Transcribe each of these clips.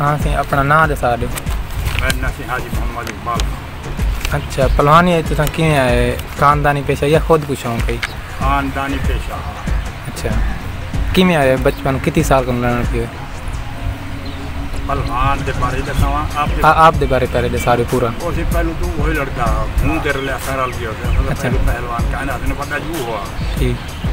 हाँ सी अपना नाम दसा दो। मेरा नाम से हाजी मोहम्मद इकबाल। अच्छा पहलवानी है तो किमें आए खानदानी पेशा या खुद कुछ शौक है? खानदानी पेशा। अच्छा किमें आए बचपन कितनी साल का लड़न पियो? पहलवान के बारे दसावा आप दे बारे पहले दे सारे पूरा। उससे पहले तो वही लड़का हूँ तेरे लिए सरल भी होता है। अच्छा पहलवान का ना आपने पता जू हुआ ठीक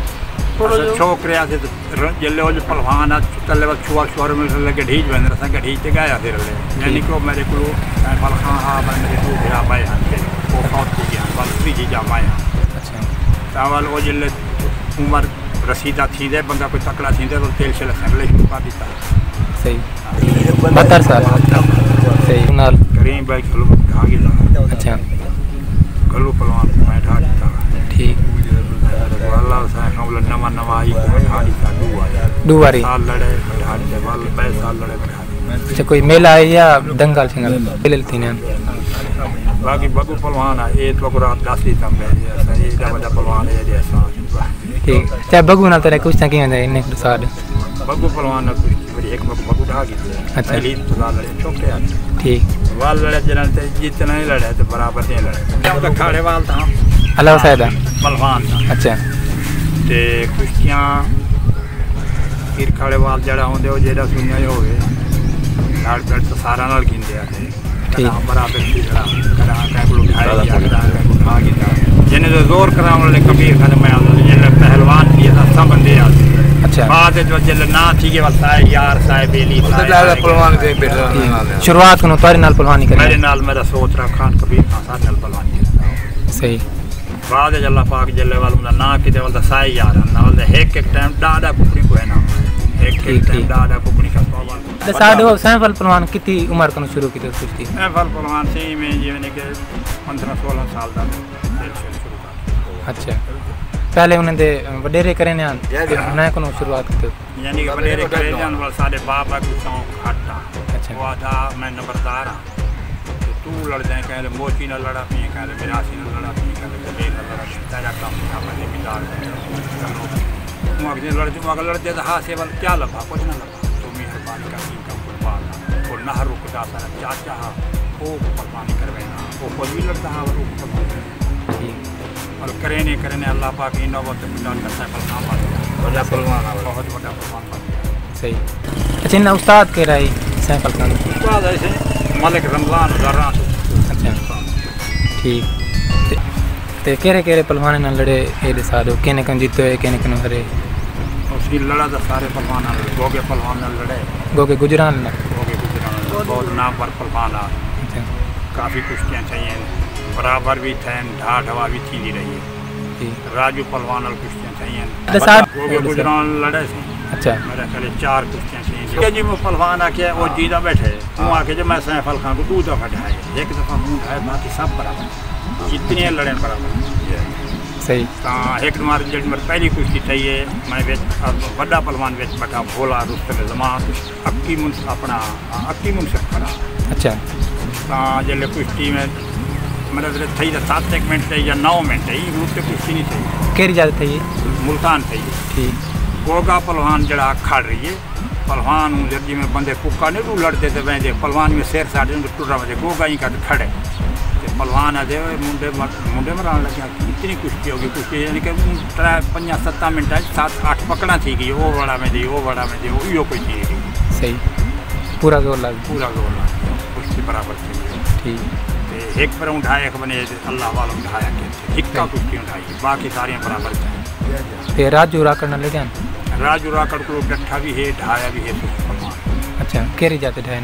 शौक रहा थे जल्ले वो जो पहलवान चले बस छुआ छुआ में लगे ढीज बन रहा था ढीज ते गया फिर ले यानी कि मेरे को पहलवान हाँ मैं मेरे को फिर आप आए वो बहुत हो गया बस फ्री जी जा माया। अच्छा चावल वो जल्ले उम्र रसीदा थी दे बंदा कोई तकड़ा थी दे तो तेल से लगे पा देता सही 72 साल सही नाल करीम भाई खलो ढा गया। अच्छा खलो पहलवान मैं ढा देता ठीक वाला सा हमला नवा नवा आई को ढा देता दुबारी साल लड़े ढा देते वाल 22 साल लड़े ढा देते। अच्छा कोई मेला है या दंगल सिंगल पहले थी ने बाकी बगु पहलवान है ये तो रात 10 सितंबर ये जब बड़ा पहलवान है जैसा ठीक चाहे बगु ना तेरे कुछ ना की होंगे इन्हें साल बगु पहलवान कुछ बड़ी एक बगु ढा गई। अच्छा पहली तो लड़े छोटे आते ठीक वाल लड़े जनाते जितना ही लड़े तो बराबर नहीं लड़े क्या तो खाड़े वाल था अल्लाह सायदा पहलवान अच्छा ते कुश्तियां फिर खाड़े वाल जड़ा होंदे वो जेड़ा सुनिया ही होवे लाड़ पेड़ तो सारा नाल गिनदे आते ठीक बराबर की जड़ा करा का को उठाया या करा का उठा गया जिन्हें तो जोर कराने वाले कबीर खान में जिन्हें पहलवान की सब बंदे आते। अच्छा बाद जो जल ना थी के बस आए यार साहब बेली पहलवान के बेटा शुरुआत को तोरी नाल पहलवानी करे मेरे नाल मेरा सोच रहा खान कबीर खान साथ नाल पहलवानी करता सही बाद अल्लाह पाक जल्ले वाला ना किते वाला साई यार ना वाला एक टाइम डाडा कुकड़ी को है ना एक टाइम डाडा कुकड़ी का पावन साडो सैफल पहलवान कितनी उम्र कनो शुरू की तो कुश्ती सैफल पहलवान से में जीवन के 15-16 साल दा शुरू कर। अच्छा पहले उन्हें दे वडेरे करे ने ना कोनो शुरुआत करते यानी कि वडेरे करे जान वाला साडे बाबा को शौक हटता। अच्छा वो था मैं नंबरदार तू लड़ जाए कह मोची न लड़ा पी कह मिरासी न लड़ा पी कह लड़ा तेरा काम अपने मिलाल लड़ जो अगर लड़ते तो हाँ से क्या लगा कुछ ना लगा तो मेहरबानी का का कुर्बान और ना रुकता सारा चाचा वो कुर्बानी करवेना वो कोई भी लड़ता है वो कुर्बानी और करे नहीं अल्लाह पाक इन नौबत मिलाल करता है काम बड़ा पहलवान बहुत बड़ा पहलवान बन गया। सही अच्छा इन उस्ताद के रही सैफल खान उस्ताद ऐसे मलिक रमजान दर्रा। अच्छा ठीक ते केरे पहलवान ना लड़े ए दिसा दो केने कन जीतो है केने कन हरे उसकी लड़ा तो सारे पहलवान गोगे पहलवान लड़े गोगे गुजरान ना गोगे गुजरान बहुत नाम पर पहलवान अच्छा काफ़ी कुश्तियाँ चाहिए बराबर भी थे ढा ढवा भी थी रही है राजू पहलवान और कुश्तियाँ चाहिए गोगे गुजरान लड़े थे। अच्छा मेरे ख्याल 4 कुश्तियाँ चाहिए जी वो पहलवान आके वो जीदा बैठे वो आके जो मैं सैफल खान को 2 दफ़ा ढाए एक दफ़ा मुँह ढाए बाकी सब बराबर जितने लड़े बराबर सही एक नंबर पहली कुश्ती चाहिए मैं बड़ा पहलवान बेच बैठा भोला रुस्तम जमान अक्की मुंस अपना अक्की मुंसफ खड़ा। अच्छा जल्ले कुश्ती में मतलब थी 7 मिनट चाहिए या 9 मिनट चाहिए रूप से कुश्ती नहीं चाहिए केरी ज़्यादा चाहिए मुल्तान चाहिए ठीक गोगा पहलवान जरा खड़ रही है पहलवान हूँ जल्दी में बंदे पुक्का नहीं रू लड़ते थे वैसे पहलवान में शेर साढ़े टुरा बजे गोगा ही कर खड़े पहलवान आते मुंडे मरान लगे इतनी कुश्ती होगी कुश्ती यानी कि 5-7 मिनट 7-8 पकड़ा थी गई वो बड़ा में दी वो बड़ा में दी वो यो कोई चीज़ सही पूरा जोर लग कुश्ती बराबर थी ठीक एक पर उठाया एक बने अल्लाह वाला उठाया के हिक्का कुश्ती उठाई बाकी सारियाँ बराबर थे। राजू राकड़ न लगे राजू राकड़ को डट्ठा भी है ढाया भी है पहलवान। अच्छा केरी जाते ढाए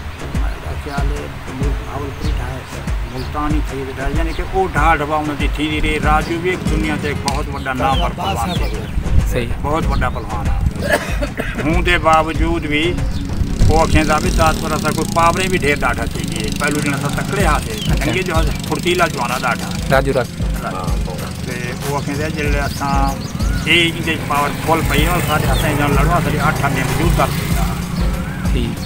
मुल्तानी थी यानी कि वो ढा ढवा उन्होंने थी रे राजू भी एक दुनिया से एक बहुत बड़ा नाम पर पहलवान सही बहुत बड़ा पहलवान हूँ के बावजूद भी वो अखेंदा भी 7 पर कोई पावरे भी ढेर डाटा चाहिए पहलू दिन तकड़े हाथ है जो फुर्तीला जवाना डाटा राजू रख वो अखेंदा जिले असा ये पावर फुल पई और सारे असें लड़वा सारी 8 दिन मौजूद कर दिया ठीक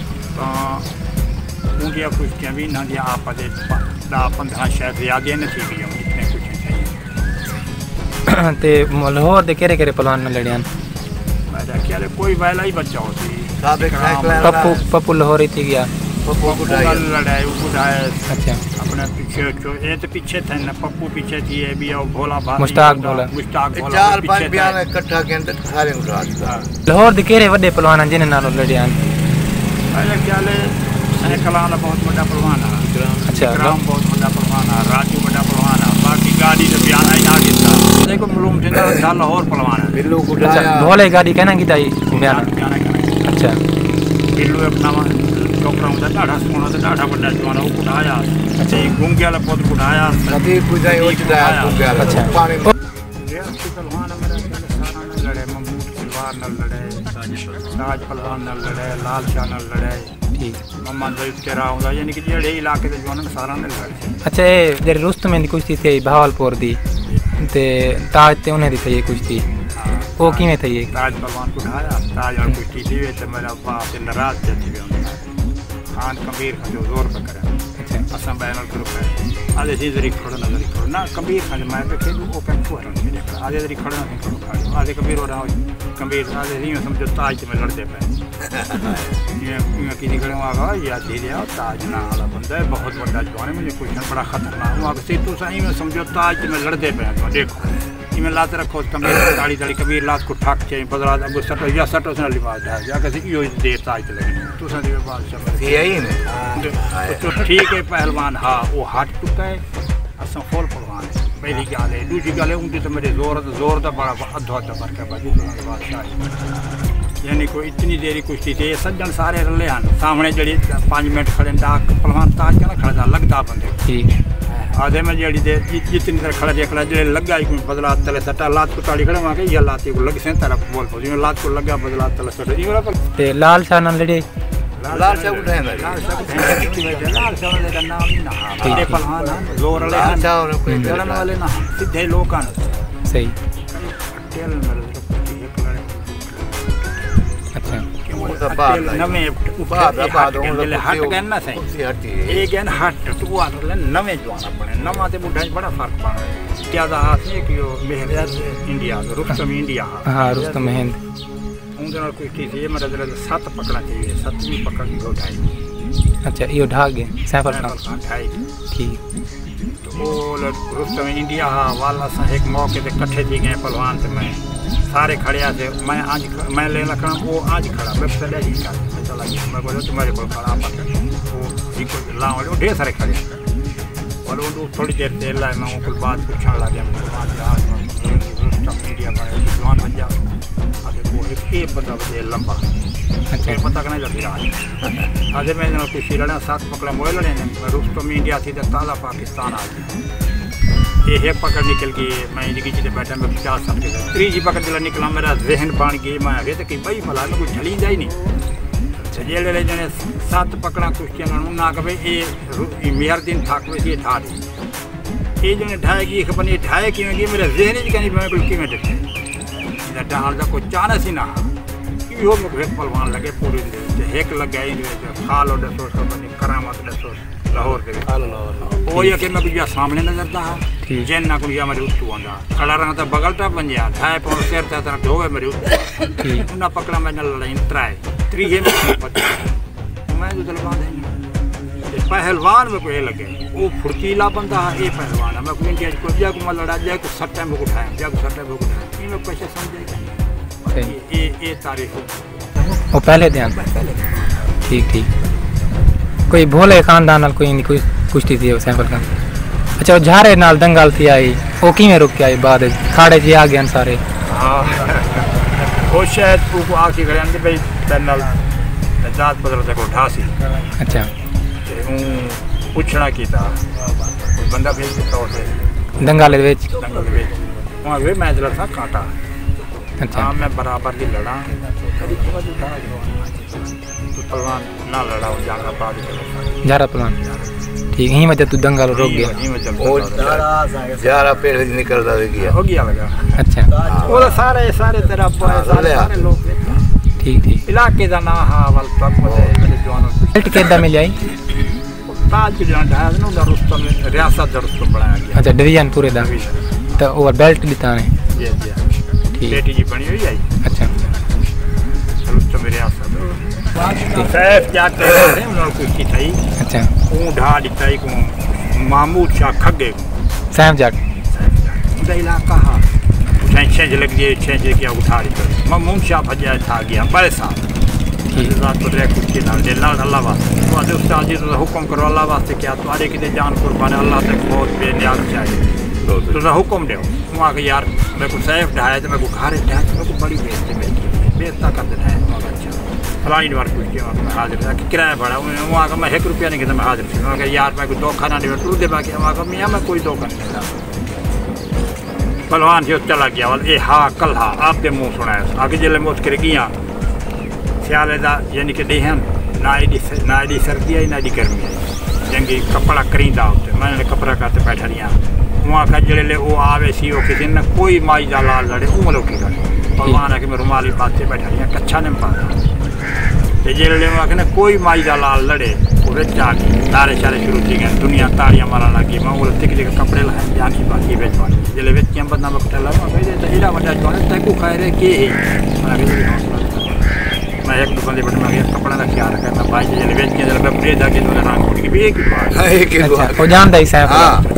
उनकी कुश्तियाँ भी ना दिया आप 10-15 शायद ज़्यादा नहीं थी गई जितने कुछ चाहिए ते लाहौर दे केरे पहलवान न लड़ियान मेरा ख्याल कोई वैला ही बच्चा होती साबिक पप्पू लाहौरी थी गया पप्पू लड़ाई उठाए अच्छा अपने पीछे ये तो पीछे थे ना पप्पू पीछे थी ये भी और भोला मुश्ताक भोला 4-5 बयान इकट्ठा के अंदर सारे उठा दिया लाहौर दे केरे वड्डे पहलवान जिन्हें नालों लड़िया अरे क्या ले सैकलाना बहुत बड़ा पहलवान है अच्छा राम बहुत बड़ा पहलवान है राजू बड़ा पहलवान है बाकी गाड़ी से बयान आई ना गिरता देखो मालूम था लाहौर पहलवान है बिल्लू अच्छा उठाया भोले गाड़ी कहना की ताई बयान अच्छा बिल्लू अपना छोकरा होंदा ढाढ़ा सोना ते ढाढ़ा बड़ा जवान वो उठाया अच्छा गुंगे वाला पौध उठाया नदी पूजा उठदा गुंगे वाला अच्छा पानी ये पहलवान मेरा सारा न लड़े महमूद खिलवार न लड़े ताज पहलवान न लड़े लाल शाह न लड़े ठीक मोहम्मद ज़ईद के राह होंदा यानी कि जेड़े इलाके दे जवान सारा न लड़े अच्छा ये जेरे रुस्तम दी कुश्ती थी भावलपुर दी ते ताज ते उन्हें दी थी कुश्ती वो किवें थी ये ताज पहलवान को उठाया ताज और कुश्ती थी ते मेरा बाप से नाराज थे खान कबीर का जो जोर पे करे अच्छा असम बैनर ग्रुप है आधे से जरी खड़ो ना कबीर खान मैं पे खेलू ओ पे को है आधे जरी खड़ो ना खड़ो आधे कबीर हो रहा कबीर आधे ही समझो ताज में लड़ते पे ये किसी खड़े आगा या धीरे ताज ना वाला बंदा है बहुत बड़ा जवान है मुझे क्वेश्चन बड़ा खतरनाक हुआ कि तू सही में समझो ताज में लड़ते पे तो देखो इमें लाते रखो कबीर ताड़ी ताड़ी कबीर लात को ठाक चाहिए बदला अब सटो या सटो से लिबास है या कैसे यो देर ताज लगी तू सा दिवे बात समझ यही ने तो ठीक है पहलवान हाँ वो हाथ टुका है असम फुल पहलवान है पहली गल है दूसरी गल है उनकी तो मेरे जोर का बड़ा अद्धा अद्धा फर्क है बादशाह यानी कोई इतनी देरी कुश्ती थी सज्जन सारे रले हैं सामने जड़ी 5 मिनट खड़े पहलवान ताज का ना खड़ा लगता बंदे ठीक आधे में जड़ी दे जितनी देर खड़ा देखना जड़े लगा कोई बदला तले सट्टा लात को ताड़ी खड़े वहाँ के या लात को लग से तरफ बोल पो जिਵੇਂ लात को लगा बदला तले सट्टा ये वाला ते लाल शाह नाल लड़े लाल शाह उठाया लाल शाह वाले का नाम ही ना बड़े पहलवान जोर वाले लाल शाह और कोई लड़न वाले ना सीधे लोग सही तेल में अच्छा नवे बाद हट गए ना सही एक गए हट तो आले नवे जवान बने नवा ते बुढ़ा बड़ा फर्क पड़ा क्या दा हाथ है कि मेहर इंडिया रुस्तम इंडिया हाँ रुस्तम हिंद उनके नाल कोई थी मेरा जरा 7 पकड़ा चाहिए 7वीं पकड़ की उठाई अच्छा यो ढाक गए सैफर खान उठाई ठीक तो रुस्तम इंडिया वाला सा एक मौके पे इकट्ठे थी गए पहलवान से मैं सारे खड़े थे मैं लेना खड़ा वो आज खड़ा मैं चला ही चला गया मैं बोला तुम्हारे को खड़ा वो लाओ ढेर सारे खड़े और वो थोड़ी देर देर लाए मैं उनको बात पूछने लगा रुस्तम इंडिया का जवान बन जा आगे वो एक बंदा बजे लंबा अच्छा पता करना जल्दी आज आधे में कुछ लड़ा 7 पकड़ा मोए लड़े रुस्तम इंडिया थी तो ताज़ा पाकिस्तान आ गया ये पकड़ निकल गई मैं इनकी चीज़ें बैठा मैं 50 साल के 3 पकड़ दिला निकला मेरा जहन बन गई मैं अभी तक बई भला में कुछ चली जाए नहीं जेड़े जने 7 पकड़ा कुश्तियां ना कहे ये मेहर दिन थाक में ये था ये जने ढाएगी एक बनी ढाए कि मेरा जहन ही कहीं मैं कुल कि मैं डाल का कोई चांस ही ना यो में पहलवान लगे पूरे एक लग गए खाल और दसो बनी करामत दसो लाहौर के वो ये कि मैं कुछ सामने नजर था जैन ना कुछ मेरे उत्तू आंदा खड़ा रहा था बगलटा बन गया ढाए पौन शेर था तरह ढोवे मेरे उत्तू ना पकड़ा मैं न लड़ाई त्रीजे में मैं जो दलवा देंगे पहलवान में कोई लगे वो फुर्तीला बंदा है ये पहलवान है मैं कोई इंडिया को जा को लड़ा जाए को सट्टे में उठाया जा को सट्टे में उठाया ये कैसे समझेगा ये तारीफ वो पहले ध्यान ठीक ठीक कोई भोले खानदान नाल कोई कुश्ती थी सैफर खान अच्छा वो झारे नाल दंगल थी आई वो किवें रुक के आई बाद खाड़े जी आ गए सारे हां वो शायद वो आके गए अंदर भाई तनल जात बदल से को ठासी अच्छा पूछना कीता बंदा भेज के तौर पे दंगल विच वहां वे मैच लड़ा कांटा अच्छा हाँ मैं बराबर ही लड़ा तो पहलवान ना लड़ा वो जाना बाद झारा पहलवान ठीक यहीं में तू दंगल रुक गया वो जारा पेड़ से निकलता गया हो गया लगा अच्छा वो सारे तेरा सारे लोग ठीक ठीक इलाके का ना हावल तक मेरे जवानों बेल्ट केदा मिल जाई ताज के जवान ढाया ना रुस्तम रियासत रुस्तम बनाया गया अच्छा डिवीजन पूरे दा तो ओवर बेल्ट दिता ने जी बेटी जी बनी हुई आई अच्छा रुस्तम मेरे आसा सैफ क्या कह रहे हैं उन्होंने कुश्ती थी अच्छा ऊ ढा दिता ही को महमूद शाह खगे सैफ जट उनका इलाका हा छेंच लग गए छेंच क्या उठा दी महमूद शाह भजा था गया बड़े साहब रात को रे कुश्ती ना दे लाल अल्लाह वास्ते तो आज उस्ताद जी तो हुक्म करो अल्लाह वास्ते क्या तुम्हारे किते जान कुर्बान अल्लाह तक बहुत बेनियाज चाहिए तो हुक्म दो वहाँ के यार मेरे को सैफ ढाया तो मेरे को खारे ढाया तो मेरे को बड़ी बेइज्जती कर देना है अच्छा फलानी बार कुछ हाजिर था कि किराया भरा वहाँ का मैं 1 रुपया नहीं कहता मैं हाजिर थी वहाँ का यार मैं कोई 2 खाना नहीं टूट दे बाकी वहाँ का मियाँ मैं कोई 2 खाना नहीं था पहलवान जो चला गया वाल ए हा कल हा आपके मुँह सुनाया आगे जिले में उसके गया सियाले का यानी कि देहन ना एडी सर्दी आई ना एडी गर्मी आई जंगी कपड़ा करींदा होते मैंने कपड़ा करते बैठा रही वहाँ का जड़े वो आवे सी वो किसी ने कोई माई जा लाल लड़े वो मतलब की गल पहलवान है कि मैं रुमाली पाते बैठा रही कच्छा नहीं पाता जड़े वहाँ के कोई माई जा लाल लड़े वो जाके तारे शारे शुरू थी गए दुनिया ताड़ियाँ मारा लगी मैं वो तिक तिक कपड़े लाए जाकी बाकी बेच पानी जल्द बेचियाँ बदना बकटा लगा एडा वड्डा चौने तैको खाए रहे के मैं 1 दुकान पर मैं कपड़ा का ख्याल रखा मैं भाई जल्द बेचियाँ जल्द मैं प्रेस जाके तो रंग उठ के भी एक ही बात वो जानता ही सैफ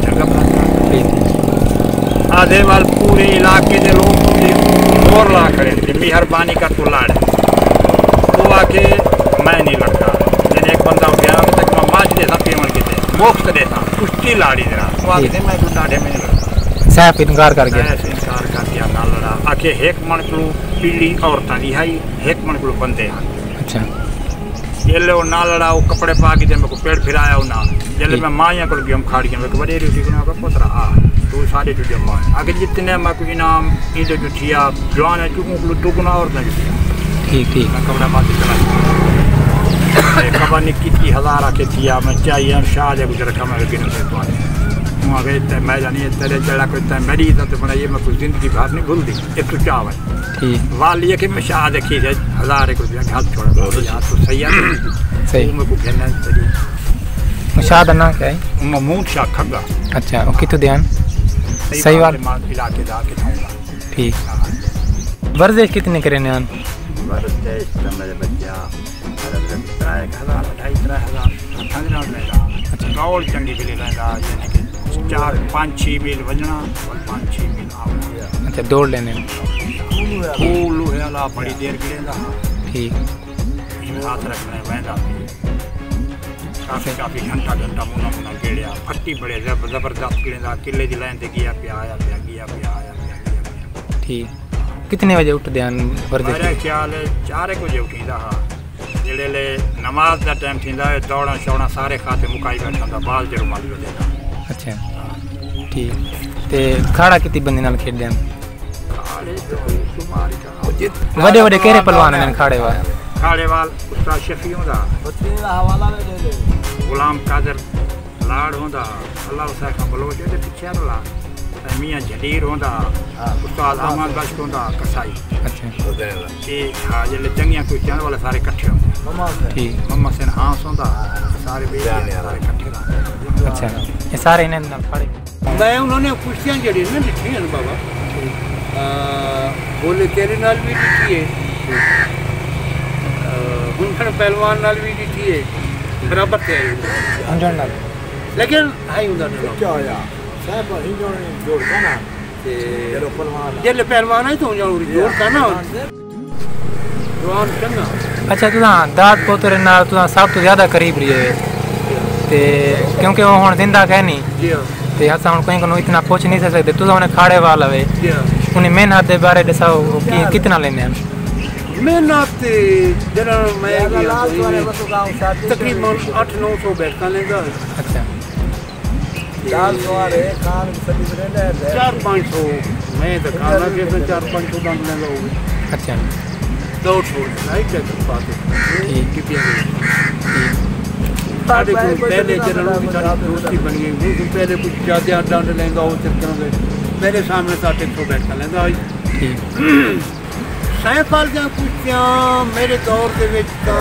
आधे वाल पूरे इलाके के लोग और ला खड़े थे मेहरबानी कर तो लाड़ वो आके मैं नहीं लड़ता जैसे एक बंदा उठ गया तक मैं माच देता पेमन के थे मोक्ष देता कुश्ती लाड़ी देना वो आके मैं तो डाढ़े में नहीं लड़ता सैफ इनकार कर गया इनकार कर दिया ना लड़ा आके 1 मन को पीली औरतां रिहाई 1 मन को बंदे अच्छा ये लो ना लड़ा वो कपड़े पा के मेरे को पेड़ फिराया ना जल्द मैं माइया को हम खाड़ गया मेरे को बड़े रोटी बना कर पुत्र तो सारे तुझे माँ आगे जितने मैं को इनाम ईद जो थिया जवान है चुकूँ दुगना और ठीक ठीक मैं कपड़ा पाती चला खबर नहीं कितनी 1000 आके थिया मैं चाहिए शाह है गुजर रखा मैं गिन से तो वहाँ गए मैं जानी तेरे जड़ा कोई मेरी इज्जत बनाइए मैं कुछ जिंदगी भर नहीं भूल दी एक तो क्या ठीक वाल ये कि मैं शाह देखी है 1000 रुपया हाथ छोड़ा तो सही है सही मेरे को कहना शाह ना क्या है महमूद शाह खग्गा अच्छा वो कितने ध्यान सही बात इलाके जाके खाऊंगा ठीक वर्जिश कितने करे न्यान वर्जिश तो मेरे बच्चा 3,000 दौड़ चंगी के लिए रहता यानी कि 4-5-6 मील वजना और 5-6 मील आना अच्छा दौड़ लेने फूल है बड़ी देर के लिए ठीक हाथ रखने वहदा काफ़ी घंटा मुना गेड़िया फट्टी बड़े जबरदस्त गिड़ेंदा किले की लाइन से गया पे आया ठीक कितने बजे उठते हैं मेरा ख्याल है 4 बजे उठींदा हाँ जड़े नमाज का टाइम थी दौड़ा शौड़ा सारे खाते मुकाई बैठा बाल जो रुमाली हो जाता अच्छा ठीक ते खाड़ा कितनी बंदे नाल खेडदे हैं बड़े बड़े केरे पहलवान ने खाड़े वाल उस्ताद शफी होंदा गुलाम कादर लाड़ होंदा अल्लाह उसा का बलोच दे पीछे रला मियां जदीर होंदा उस्ताद अहमद बख्श होंदा कसाई अच्छा ये हां जले चंगियां कोई चाहने वाले सारे इकट्ठे होंदे ठीक मम्मा से हांस होंदा सारे भी सारे इकट्ठे अच्छा ये सारे इन्हें नाल खाड़े मैं उन्होंने कुश्तियां जड़ी ना लिखी है बाबा बोले तेरे नाल भी लिखी है गुंठन पहलवान नाल भी लिखी है बराबर थे लेकिन हाई उधर क्या होया साहब हिंदों ने जोड़ करना चलो पहलवान जेल पहलवान है तो जोड़ करना जवान चंगा अच्छा तुसा दाद पोतरे नाल तुसा सब तो ज्यादा करीब रही है ते क्योंकि वो हुन जिंदा है नहीं जी हां ते असा हुन कोई को इतना पूछ नहीं सकते तुसा उन्हें खाड़े वाल हवे जी हां उन्हें मेहनत दे बारे दसाओ कितना लेने हैं मेहनत जरा मैं तकरीबन 800-900 बैठका लेगा अच्छा 400 खान सभी रहने 400-500 मैं तो खाना के 400-500 बंद लेगा हो अच्छा 200 राइट है बात ठीक साढ़े पहले जरा की दोस्ती बन गई पहले कुछ ज़्यादा डांड लेंगा वो चक्कर में मेरे सामने 800 बैठका लेगा ठीक सैफाल ਦੀਆਂ ਕੁਸ਼ਤੀਆਂ ਮੇਰੇ ਦੌਰ ਦੇ ਵਿੱਚ ਤਾਂ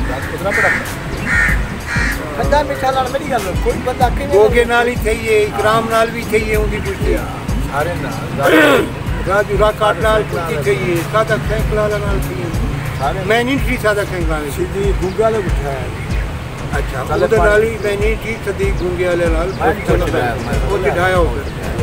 ਬੰਦਾ ਮਿੱਠਾ ਨਾਲ ਮੇਰੀ ਗੱਲ ਕੋਈ ਬੰਦਾ ਕਿਵੇਂ ਗੋਗੇ ਨਾਲ ਹੀ ਥਈਏ ਇਕਰਾਮ ਨਾਲ ਵੀ ਥਈਏ ਉਹਦੀ ਕੁਸ਼ਤੀ ਸਾਰੇ ਨਾਲ ਰਾਜੂ ਰਾਕਾਟ ਨਾਲ ਕੁਸ਼ਤੀ ਥਈਏ ਸਾਦਾ ਸੈਂਕਲਾ ਨਾਲ ਥਈਏ मैं नहीं ठीक सादा खेंगा सीधी गुंगे वाले बिठाया अच्छा ਉਹਦੇ ਨਾਲ ਹੀ ਮੈਂ ਨਹੀਂ ਠੀਕ ਸਦੀ ਗੁੰਗੇ ਵਾਲੇ ਨਾਲ ਉਹ ਬਿਠਾਇਆ ਹੋ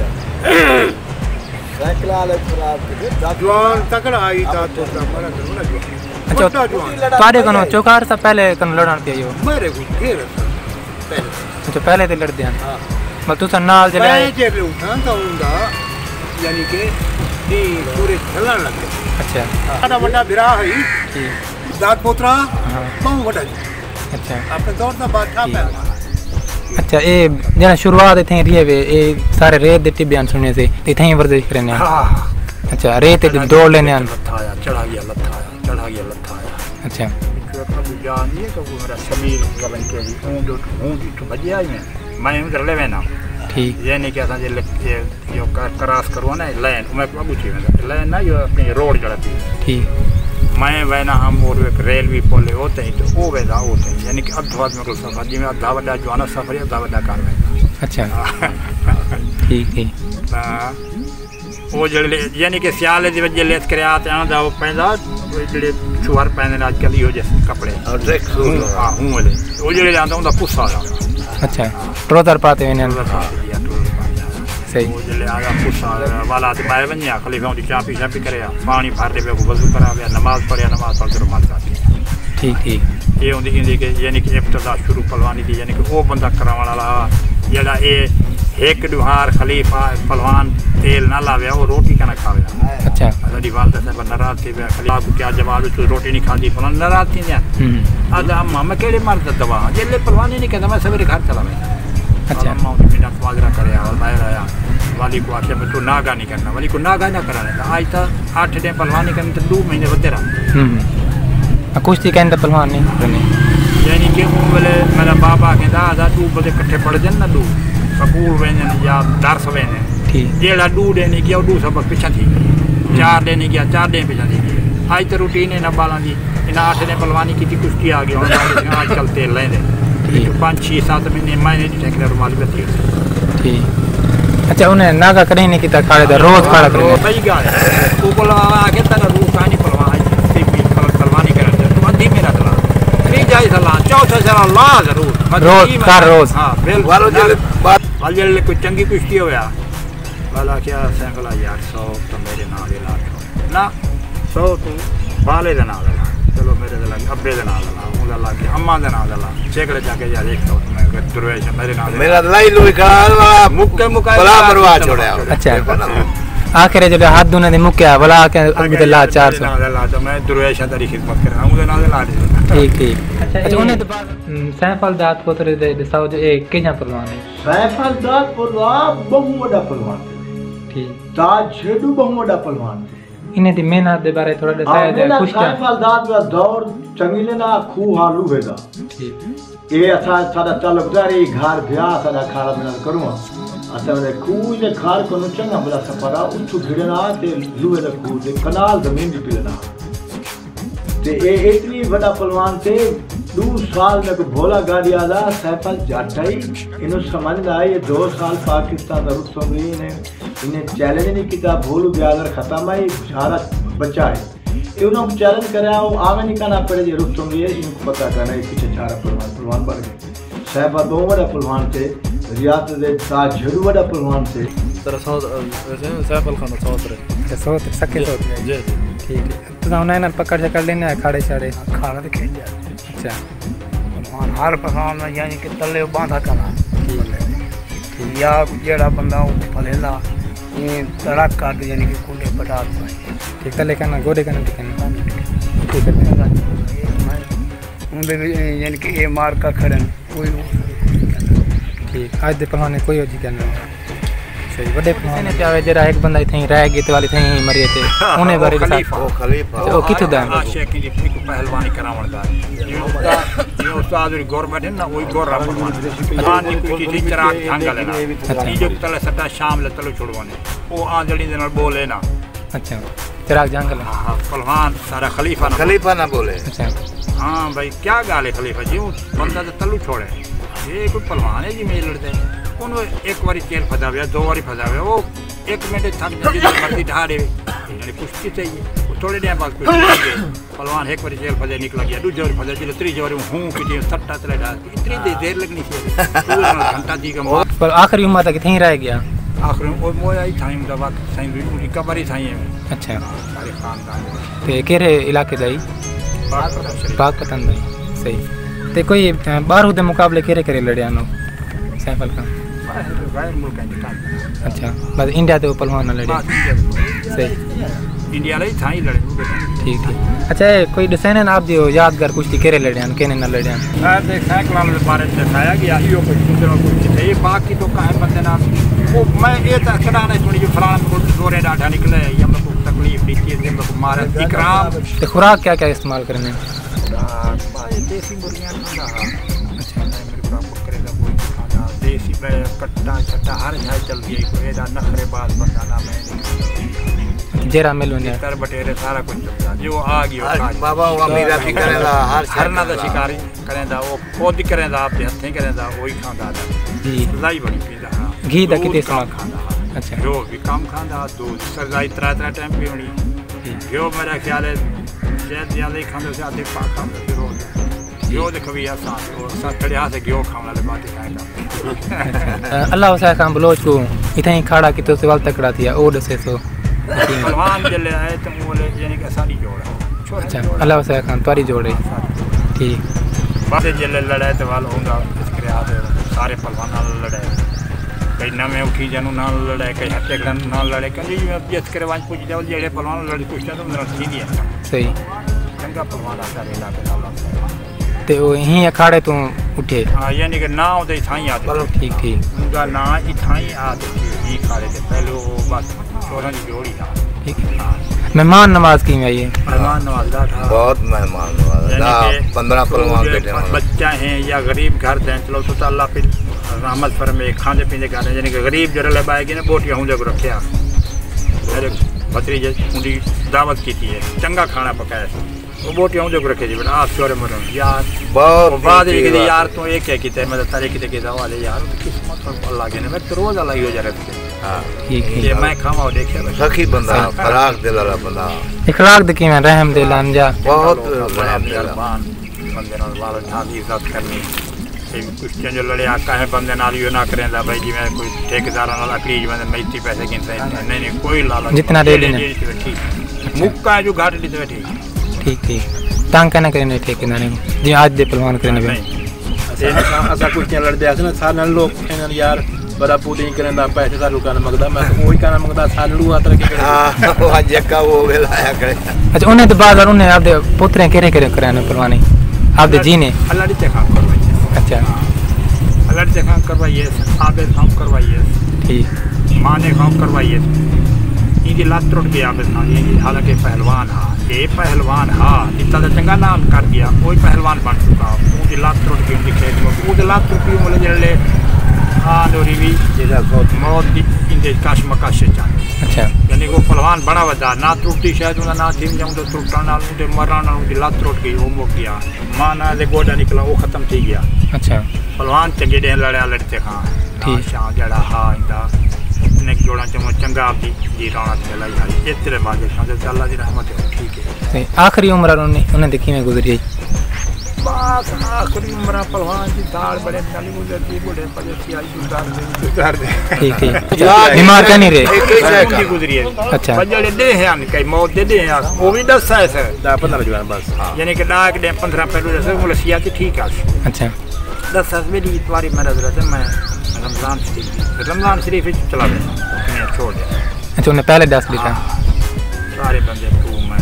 साइकिल वाले खराब के जवान तकड़ा आई था तो मरा करो ना अच्छा ਤੁਹਾਡੇ ਕੋਲੋਂ ਚੌਕਾਰ सा पहले कन लड़न पे आयो मेरे को घेर पहले अच्छा पहले ते लड़दे हैं हां मतलब तुसा नाल जले मैं जे उठां तो उंदा यानी कि दी पूरे चलने लगे अच्छा बड़ा बड़ा बिरा है ठीक दात पोतरा हां बहुत बड़ा अच्छा अपने दौर का बादशाह पहलवान अच्छा ये जना शुरुआत इथे रही है ये सारे रेत दे टिब्बियां सुनने से इथे ही वर्जिश करने हां अच्छा रेत ते दौड़ लेने आन लथाया चढ़ा गया लथाया अच्छा कभी जान नहीं तो वो मेरा समीर गलन के जी हूं तो बजिया ही मैं उधर ले वेना ठीक ये नहीं कहता ये यो क्रॉस करो ना लाइन मैं बाबू जी लाइन ना यो अपनी रोड जड़ा ठीक मैं वैना हम और एक रेलवे पुल होते हैं तो वो वेदा होते हैं यानी कि अद्धवाद में को सफर जिमें अद्धा वड्डा जवाना सफर है अद्धा वड्डा कार वेदा अच्छा ठीक ठीक वो जड़े यानी कि सियाले दी वजह लेत करे आते आंदा वो पैंदा वो जड़े छुआर पैंदे आजकल यो जैसे कपड़े और ट्रैक सूट हां हूं वाले वो जड़े आंदा उंदा पुस्सा आ अच्छा ट्रोजर पाते हुए ने सही वो जड़े आगा पुस्सा वाला ते बाय बन्या खलीफा दी चापी करे पानी भर दे को वजू करावे नमाज पढ़िया नमाज पढ़ के मार जाती ठीक ठीक ये होंदी कि यानी कि इब्तिदा शुरू पहलवानी दी यानी कि वो बंदा करावण वाला जेड़ा ए एक दुहार खलीफा पहलवान तेल ना लावे वो रोटी का ना खावे अच्छा अदी वालदा से नाराज थी खलीफा को क्या जवाब तो रोटी नहीं खादी फलान नाराज थी अदा मामा केड़े मर्द दवा जेले पहलवानी नहीं कहता मैं सवेरे घर चला मैं अच्छा मां बिना स्वागरा करे और बाहर आया वाली को आखे मैं तू नागा नहीं करना वाली को नागा ना कराने आज तक 8 दिन पहलवानी करने तो 2 महीने बतेरा कुश्ती कहते पहलवान नहीं करने यानी कि वो बोले मेरा बाबा कहता आधा 2 बजे इकट्ठे पड़ जान ना 2 स्कूल वेने या दर्स वेने ठीक जेड़ा 2 दिन गया 2 सबक पीछे थी 4 दिन गया 4 दिन पीछे थी आज तो रूटीन है ना बाला जी इन 8 दिन पहलवानी की कुश्ती आ गई और आजकल तेल लेने 5 6 7 महीने मैंने ठेकेदार रुमाल पे ठीक अच्छा उन्हें नागा कहीं नहीं किया खाड़े दा रोज खाड़ा करे सही गाल वो बोला आगे तना रू कहानी पहलवान पहलवानी करते तो अंधी मेरा चला नहीं जाए सलाह चौथा सलाह ला जरूर रोज कर रोज हां बिल्कुल वालो जल बात वाल जल कोई चंगी कुश्ती होया वाला क्या सैंकला यार 100 तो मेरे नाल दे ला ना 100 तो बाले दे नाल चलो मेरे दे लग अब्बे दे नाल ला उदा लग अम्मा दे नाल ला चेकड़े जाके यार 100 मैं दुर्वेश मेरे नाल मेरा लाई लोई करा मुक्के मुका बला मरवा छोड़या अच्छा आखिर जो हाथ दुने दे मुक्या वाला के अभी ला 400 ला तो मैं दुर्वेश दी खिदमत कर रहा हूं उदा नाल ला ठीक ठीक अच्छा उन्हें तो सैफल दात पोतरे दे दिसाओ जो एक केजा पहलवान है सैफल दात पहलवान बहु वडा पहलवान ठीक ताज छेडू बहु वडा पहलवान इन्हें दी मेहनत दे बारे थोड़ा दसाया जाए कुछ सैफल दात का दौर चंगीले ना खू हालू वेदा ठीक ये असा सादा तालुकदारी घर ब्याह सादा खाना बना करूं असा ने खू ने खार को चंगा बला सफरा उठू भिड़ना ते लुए दा खू दे कनाल जमीन दी पिलना ते ए इतनी बड़ा पहलवान थे 2 साल में को भोला गाड़ी आला सैफल जाटाई इनो समझ ना ये 2 साल पाकिस्तान दा रुख सोमरी ने इन्हें चैलेंज नहीं किया भोलू ब्यागर खत्म है सारा बच्चा है इन्हों को चैलेंज करया वो आगे नहीं करना पड़े ये रुख सोमरी है इनको पता करना है पीछे चारा पहलवान बन गए सैफल दो बड़ा पहलवान थे रियासत दे ताज झड़ू बड़ा पहलवान थे तर सैफल खान सौत सके जी ठीक है तो उन्हें ना पकड़ कर लेना है खाड़े छाड़े खाना तो खेल जा अच्छा पहलवान हर पहलवान में यानी कि तले बांधा करना या जेड़ा बंदा फलेला ये तड़क कर दे यानी कि कुंडे पटा दे ठीक तले करना गोरे करना दिखना ठीक है उनके यानी कि ये मार का खड़न कोई ठीक आज दे पहलवान कोई हो जी करना सही बड़े पहलवान ने चाहे जरा एक बंदा इथे रह गए ते वाले थे मरे थे उन्हें बारे खलीफा ओ किथे दा आशिक की पहलवानी करावण दा ये उस्ताद गवर्नमेंट है ना वही गोरा पहलवान नी कोई चीज चराग ढंग लेना ये जो तले सटा शाम ले तलो छोड़वाने वो आंजली दे नाल बोले ना अच्छा चिराग जंगल हां पहलवान सारा खलीफा ना बोले अच्छा हां भाई क्या गाल है खलीफा जी बंदा तो तलू छोड़े ये कोई पहलवान है जी मेरे लड़ते उन्होंने एक बारी तेल फंसावे 2 बारी फंसावे वो 1 मिनट थक जाती मर्जी ढा दे यानी कुश्ती से ही थोड़े टाइम बाद कुश्ती पहलवान एक बार जेल फजे निकल गया दूसरे बार फजे जिले तीसरी बार हूं कि सट्टा चले डाल इतनी देर लगनी थी पूरा घंटा दी का पर आखिरी उम्र तक यहीं रह गया आखिर वो मोया ही थाई मतलब बात थाई भी कबर ही थाई है अच्छा सारे खानदान ते केरे इलाके दाई पाक पतन दाई सही ते कोई बाहर दे मुकाबले केरे केरे लड़िया नो सैफ अली खान गैर मुल्क का अच्छा बस इंडिया ते पहलवान लड़े सही इंडिया ले थाई लड़े ठीक ठीक अच्छा कोई डिसाइन आप जो यादगार कुश्ती केरे लड़िया केने न लड़िया मैं देखा कलाम के बारे में दिखाया गया यो कुछ दूसरा कुछ थे बाकी तो काहे बंदे ना वो मैं ये तक कराने थोड़ी जो फलान को जोरे डाटा निकले या मैं को तकलीफ दी थी मैं को मारे इकराम ते खुराक क्या क्या इस्तेमाल करने देसी मुर्गियां खाना अच्छा मेरे बाप को करेगा वो खाना देसी पे कट्टा छट्टा हर जगह चल गई कोई एदा नखरेबाज बंदा ना मैं जेरा मिलो ने कर बटेरे सारा कुछ चलता जो आ गयो बाबा वो मेरा भी करेगा हर ना दा शिकारी करेंदा वो खुद करेंदा आप दे हथे करेंदा वही खांदा जी लाई बड़ी पींदा घी दा किते इस्तेमाल खांदा अच्छा जो भी काम खांदा दूध सरदाई त्रा टाइम पे होनी जो मेरा ख्याल है शायद ज्यादा ही खांदे से आधे पा खांदे फिर हो यो देखबी आसान और सटड़े हाथ गयो खाने वाले बात खाएगा अल्लाह से खान बलोच को इथे ही खड़ा की तो सवाल तकड़ा थिया ओ दसे सो पहलवान जले आए तो बोले यानी कि सारी जोड़ अच्छा अल्लाह से खान तुम्हारी जोड़े ठीक बस जले लड़ाई तो वाल होगा इसके हाथ सारे पहलवान लड़ाई कई नवे उठी जानू ना लड़ाई कई हटे ग्रन ना लड़ाई कई जिस करे वांच पूछ जाओ जेड़े पहलवान लड़ी पूछता तो मेरा ठीक है सही चंगा पहलवान आता रेला पे अल्लाह ते ओ यही अखाड़े तो उठे हां यानी कि ना होते थाई आते ठीक ठीक उनका ना ही थाई आते ही खाड़े से पहले वो बस छोरन जोड़ी था ठीक मेहमान नवाज की में आई है मेहमान नवाजा था बहुत मेहमान नवाजा 15 पहलवान बैठे बच्चा हैं या गरीब घर दें चलो तो अल्लाह फिर रहमत फरमाए खाने पीने का यानी कि गरीब जरा लबाएगी ना बोटियां होंगे को रखिया मेरे भतीजे उनकी दावत की थी चंगा खाना पकाया वो बोटियां होंगे को रखे थी बेटा आप चोरे मरो यार बहुत बाद में यार तो एक क्या किते मैं तारे किते के वाले यार किस्मत पर अल्लाह के ने मैं तो रोज अल्लाह ही हो जा रहे हां ठीक है ये मैं खावा देखे सखी बंदा फराक दिल वाला बंदा इखलाक द की में रहम दिल अंजा बहुत मेहरबान बंदे नाल वाला थाली इज्जत करनी कुछ जो लड़े आका है बंदे नाल यो ना करेंदा भाई जी मैं कोई ठेकेदार नाल अकलीज में मैती पैसे गिनता नहीं नहीं कोई लालच जितना दे देने ठीक मुक्का जो घाट दी तो ठीक ठीक तंग कहना करने ठेकेदार ने जी आज दे पहलवान करने असा कुछ लड़ते आसे ना सारे लोग कहने यार बड़ा पूरी करेंदा पैसे सालू का मंगदा मैं वही कहना मंगदा सालू आतर के हां वो जक्का वो लाया करे अच्छा उन्हें तो बाद उन्हें आपदे पुत्रे केरे केरे कराने पहलवानी आपदे जी ने अल्लाह दी तखा करवाइए अच्छा अल्लाह दी तखा करवाइए आबे काम करवाइए ठीक मां ने काम करवाइए इनकी लात टूट गई आबे ना ये हालांकि पहलवान हां ये पहलवान हां इतना तो चंगा नाम कर दिया कोई पहलवान बन चुका उनकी लात टूट गई उनकी खेत में वो लात टूट गई बोले जल्ले हां नूरी भी जेदा बहुत मौत दी इनके काश मकाश चाह अच्छा यानी वो पहलवान बड़ा वदा ना टूटी शायद उनका ना थीम जाऊं तो टूटना ना उनके मरना ना उनकी लात टूट गई वो मुक गया मां ना दे गोडा निकला वो खत्म थी गया अच्छा पहलवान चंगे डे लड़या लड़ते हां ठीक शाह जड़ा हां इंदा इतने जोड़ा चंगा आपकी जी रौनक चलाई हारी इतने बाजे खाते अल्लाह की रहमत है ठीक है आखिरी उम्र उन्हें देखी में गुजरी बस आखिरी उम्र पहलवान की दाल बड़े नाली गुजरती बूढ़े पड़े सियाई गुजार दे ठीक ठीक बीमार का नहीं रहे गुजरी है अच्छा बजड़े दे हैं कई मौत दे हैं वो भी 10 है सर 15 जवान बस यानी कि डाक दे 15 पहलू जैसे वो सिया ठीक है अच्छा 10 मेरी इतवारी मेरा जरा मैं रमजान शरीफ चला गया छोड़ दिया अच्छा उन्हें पहले 10 लिखा सारे बंदे तू मैं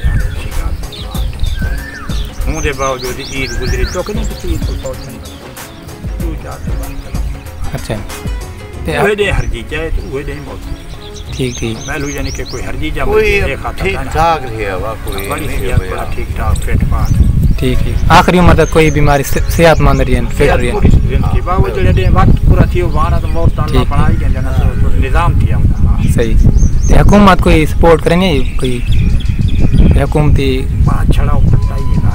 हूँ दे बावजूद ईद गुजरी तो कि नहीं ईद को तू जाते अच्छा वही दे हर चीज है तो वही दे बहुत ठीक ठीक मैं लू यानी कि कोई हर चीज देखा ठीक ठाक है वा कोई बड़ा ठीक ठाक फिट फाट ठीक ठीक आखिरी उम्र तक कोई बीमारी सेहतमंद रही फिट रही जिंदगी बाबू जड़े वक्त पूरा थी वाना तो मौत ताना बनाई के जना निजाम किया सही ते हुकूमत कोई सपोर्ट करे नहीं कोई हुकूमती छड़ाओ पटाइएगा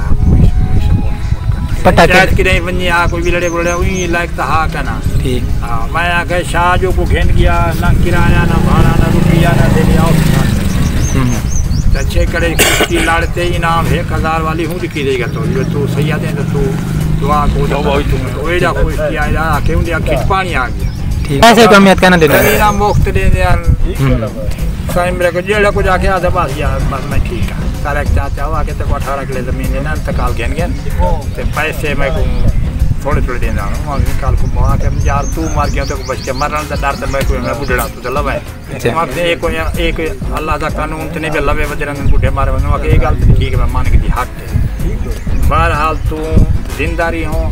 पंचायत की नहीं बनी आ कोई भी लड़े बोले वही लायक तो हा कहना ठीक हां मैं आके शाह जो को घेन गया ना किराया ना भाड़ा ना रुपया ना दे लिया अच्छे करे कुश्ती लड़ते इनाम 1000 वाली हूँ लिखी देगा तो जो तू सही आते हैं तो तू दुआ को तो ये जा कुश्ती आया आके उन्हें आँखें पानी आ गया ठीक ऐसे कम याद करना देना इनाम मुफ्त दे दे यार साइम मेरे को जेड़ा को जाके आधा बस यार बस मैं ठीक है सारा एक चाचा हुआ के तो 18 किलो जमीन देना इंतकाल गन गन ते पैसे मैं को थोड़े थोड़े देना हूँ निकाल को मार के यार तू मार गया तो बच के मरने का डर तो मैं कोई मैं बुढ़ा तो लव है एक अल्लाह का कानून तो नहीं भी लवे बजरंग बुढ़े मारे वहाँ एक गल ठीक है मैं मान के दी हक है बहरहाल तू जिंदा रही हूँ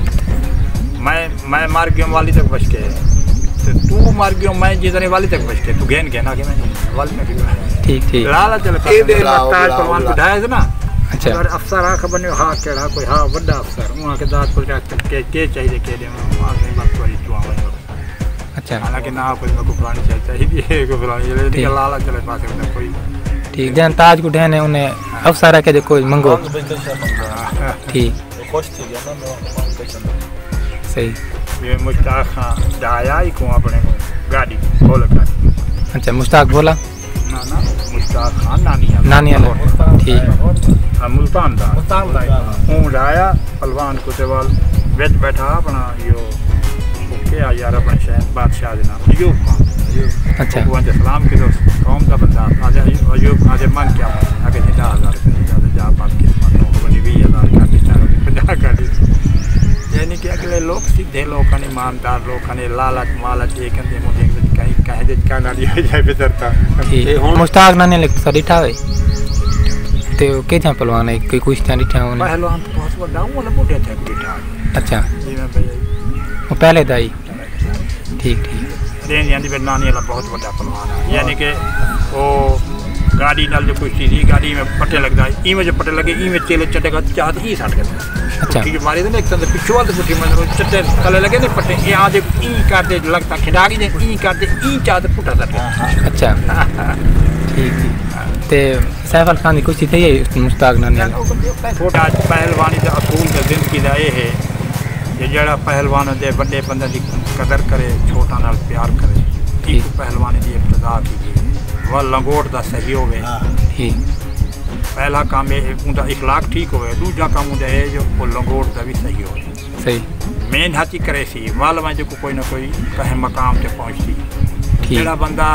मैं मार गया वाली तक बच के तू मार गया मैं जितने वाली तक बच के तू गेन के ना कि मैं वाली में ठीक ठीक लाला चल ताज परवान उठाया था ना अच्छा अगर अफसर आख बने हाँ केड़ा कोई हाँ बड़ा अफसर वहाँ के दाद पर के चाहिए के दे वहाँ के बात वाली तू आवाज अच्छा हालांकि ना कोई मैं को पुरानी चाहिए को पुरानी लेकिन लाला चले पास में कोई ठीक जन ताज को ढहने उन्हें अफसर के कोई मंगो ठीक खुश थी गया ना सही ये मुश्ताक खान जाया ही को अपने को गाड़ी खोल कर अच्छा मुश्ताक बोला ना ना मुश्ताक खान नानी वाला ठीक मुल्तान हूँ जाया पलवान कुतेवाल बेच बैठा अपना यो क्या यार अपने शहर बादशाह जनाब अयूब खान अच्छा भगवान सलाम के दोस्त कौम का बंदा आज अयूब आज मन क्या आगे 10,000 जा बात किस्मत बनी 20,000 का 50 यानी कि अगले लोग सीधे लोग ईमानदार लोग लालच मालच एक मुझे कहीं कहीं का नाली हो जाए बेहतर था मुश्ताक नानी लिख सारी ठावे ते के था पहलवान है कोई कुछ था दिखा उन्हें पहलवान तो बहुत बड़ा हूं ना बूढ़े थे बिठा अच्छा जी मैं भैया वो पहले दाई ठीक ठीक रेन यानी पे नानी वाला बहुत बड़ा पहलवान है यानी कि वो गाड़ी नाल जो कुछ थी गाड़ी में पट्टे लग जाए ई में जो पट्टे लगे ई में चले चटेगा चाहत ई साट के अच्छा ठीक मारे थे ना एक तरह पिछुआ तो कुछ मतलब चट्टे तले लगे ने पट्टे यहाँ जो ई काटते लगता खिडागी ने ई काटते ई चाहते पुटा था अच्छा ठीक ते सैफ अली खान की कुछ थी है मुश्ताक नानी छोटा पहलवानी का असूल का जिंदगी का ये है कि जड़ा पहलवान दे बड़े बंदे की कदर करे छोटा नाल प्यार करे ठीक पहलवानी की इब्तदा की वह लंगोट का सही होवे ठीक पहला काम है उनका इखलाक ठीक होवे दूसरा काम उनका है जो वो लंगोट का भी सही होवे सही मेहनती करे सी वाल में जो कोई ना कोई कहे मकाम ते पहुँचती जड़ा बंदा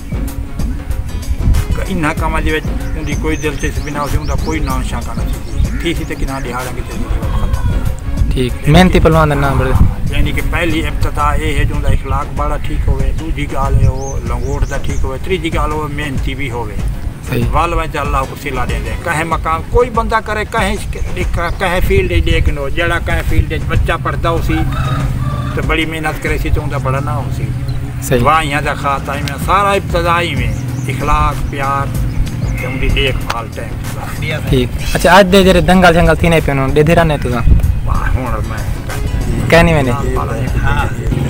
इन्ना काम उनकी कोई दिलचस्पी ना हो उनका कोई नाम शाखा ना ठीक ही कि ना दिहाड़ा की खत्म ठीक मेहनती पहलवान का नाम बड़े यानी कि पहली इब्तदा ये है जो उनका इखलाक बड़ा ठीक होवे दूसरी गाल है वो लंगोट का ठीक होवे तीसरी गाल हो मेहनती भी होवे वाल में अल्लाह को सिला दे दे कहे मकाम कोई बंदा करे कहे फील्ड देख लो जड़ा कहे फील्ड बच्चा पढ़ता हो सी तो बड़ी मेहनत करे सी तो उनका बड़ा ना हो सी वाह यहाँ का खाता में सारा इब्तदाई में इखलाक प्यार उनकी देखभाल टाइम ठीक अच्छा आज दे जरे दंगल जंगल थी नहीं पे दे दे रहा नहीं तुझा हूँ मैं कहनी मैंने